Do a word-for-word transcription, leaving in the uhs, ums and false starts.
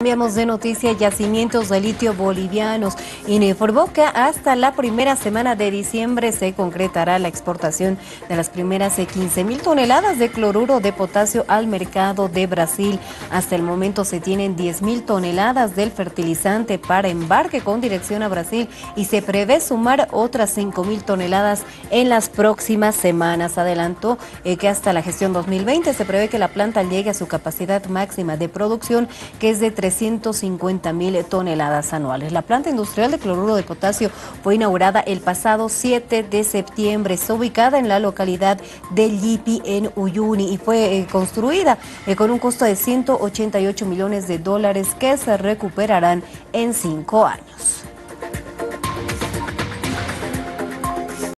Cambiamos de noticia. Yacimientos de litio bolivianos informó que hasta la primera semana de diciembre se concretará la exportación de las primeras quince mil toneladas de cloruro de potasio al mercado de Brasil. Hasta el momento se tienen diez mil toneladas del fertilizante para embarque con dirección a Brasil y se prevé sumar otras cinco mil toneladas en las próximas semanas. Adelantó eh, que hasta la gestión dos mil veinte se prevé que la planta llegue a su capacidad máxima de producción, que es de trescientos cincuenta mil toneladas anuales. La planta industrial de cloruro de potasio fue inaugurada el pasado siete de septiembre. Está ubicada en la localidad de Llipi, en Uyuni, y fue eh, construida eh, con un costo de ciento ochenta y ocho millones de dólares que se recuperarán en cinco años.